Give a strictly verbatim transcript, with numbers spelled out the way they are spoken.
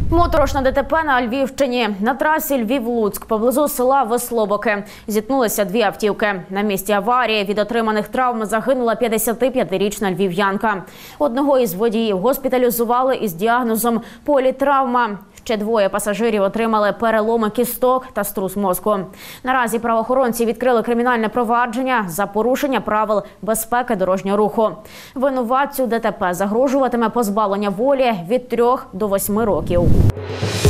Моторошне ДТП на Львівщині. На трасі Львів-Луцьк поблизу села Веслобоки зіткнулися дві автівки. На місці аварії від отриманих травм загинула п'ятдесятип'ятирічна львів'янка. Одного із водіїв госпіталізували із діагнозом політравма. Ще двоє пасажирів отримали переломи кісток та струс мозку. Наразі правоохоронці відкрили кримінальне провадження за порушення правил безпеки дорожнього руху. Винуватцю ДТП загрожуватиме позбавлення волі від трьох до восьми років.